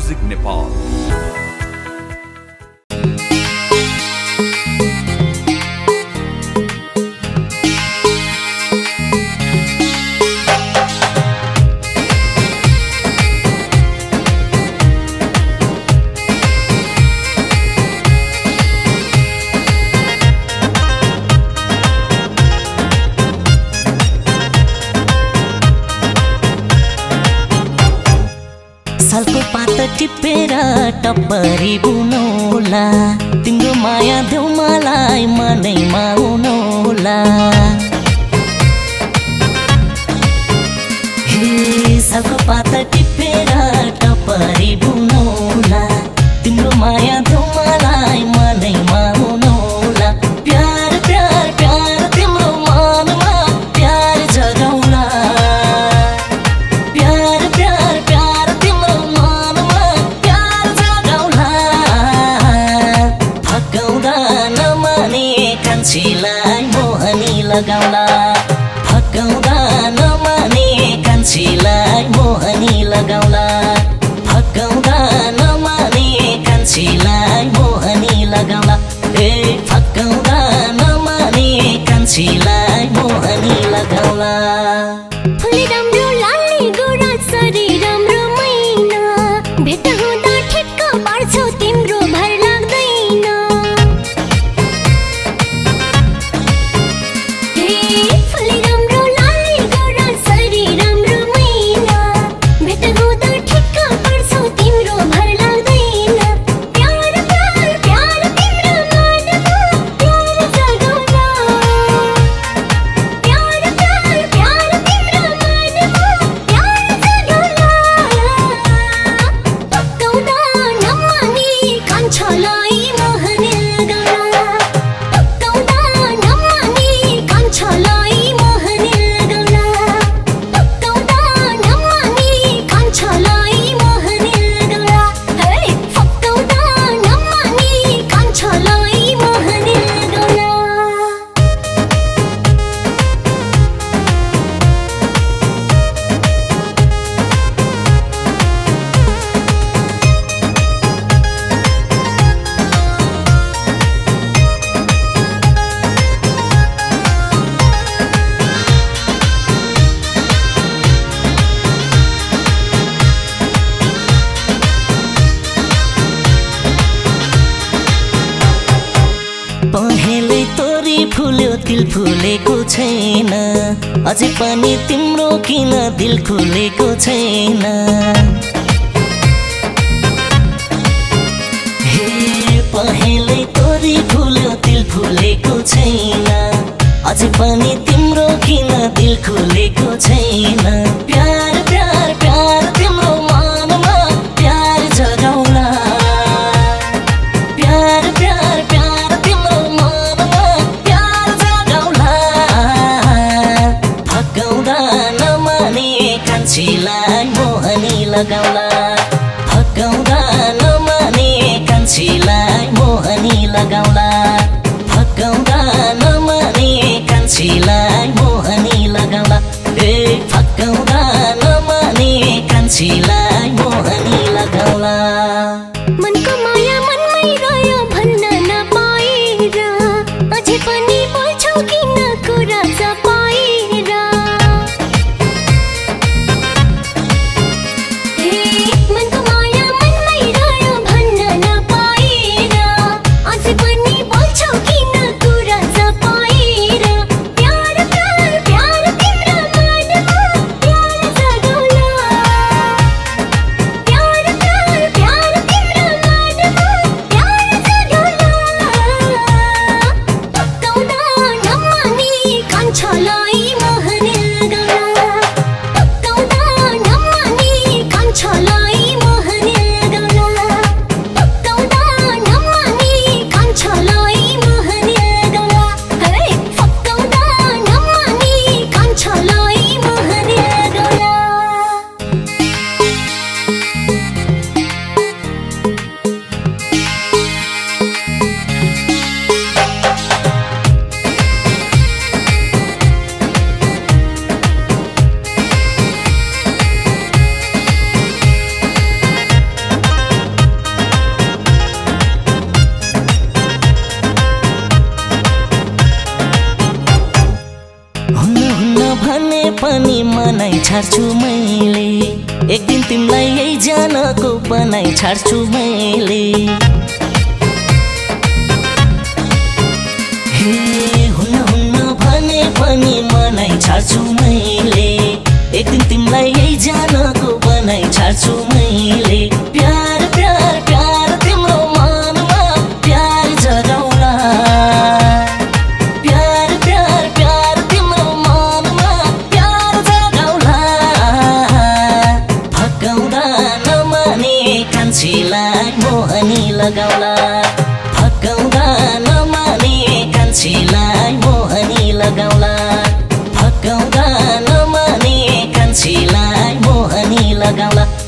Music Nepal. सालको पात टिपेर टप्परी बुनौला, तिम्रो माया देऊ मलाई मनैमा उनौला। हे सालको पात टिपेर टप्परी बुनौला, तिम्रो माया देऊ मलाई मनैमा उनौला। प्यार प्यार प्यार तिम्रो मनमा प्यार जगाउला। प्यार प्यार प्यार तिम्रो मनमा प्यार जगाउला। फकाउँदा नमाने कान्छीलाई मोहनी लगाउला। फकाउँदा नमाने कान्छीलाई मोहनी लगाउला। फकाउँदा नमाने कान्छीलाई मोहनी लगाउला। ए फकाउँदा नमाने कान्छीलाई मोहनी लगाउला। फुली राम्रो लाली गोरा सरी राम्रो मैना, भेट हुँदा ठिक्क पार्छौ तिम्रो भर लाग्दैन। हे फुली राम्रो लाली गोरा सरी राम्रो मैना, भेट हुँदा ठिक्क पार्छौ तिम्रो भर लाग्दैन। प्यार प्यार प्यार तिम्रो मनमा प्यार जगाउला। प्यार प्यार प्यार तिम्रो मनमा प्यार जगाउला। फकाउँदा नमाने कान्छीलाई मोहनी लगाउला। फकाउँदा नमाने कान्छीलाई मोहनी लगाउला। फकाउँदा नमाने कान्छीलाई मोहनी लगाउला। हे फकाउँदा नमाने कान्छीलाई मोहनी लगाउला। पहेँलै तोरी फुल्यो दिल फुलेको छैन, अझै पनि तिम्रो किन दिल खुलेको छैन। हे पहेँलै तोरी फुल्यो दिल फुलेको छैन, अझै पनि तिम्रो किन दिल खुलेको छैन। प्यार प्यार प्यार तिम्रो मनमा प्यार जगाउला। प्यार प्यार प्यार तिम्रो मनमा प्यार जगाउला। फकाउँदा नमाने कान्छीलाई मोहनी लगाउला। फकाउँदा नमाने कान्छीलाई मोहनी लगाउला। फकाउँदा नमाने कान्छीलाई मोहनी लगाउला। ए फकाउँदा नमाने कान्छीलाई मोहनी लगाउला। मनको माया मनमै रह्यो भन्न नपाएर, अझै पनि बोल्छौ किन कुरा चपाएर। हे भने पनि मनाइ छाड्छु मैले एक दिन तिमीलाई यही जानको बनाइ छाड्छु मैले हे हुन्न भने पनि मनाइ छाड्छु मैले एक दिन तिमीलाई यही जानको बनाइ छाड्छु मैले प्यार प्यार प्यार तिम्रो मनमा प्यार जगाउला प्यार प्यार प्यार तिम्रो मनमा प्यार जगाउला फकाउँदा नमाने कान्छीलाई मोहनी लगाउला फकाउँदा नमाने कान्छीलाई मोहनी लगाउला फकाउँदा नमाने कान्छीलाई मोहनी लगाउला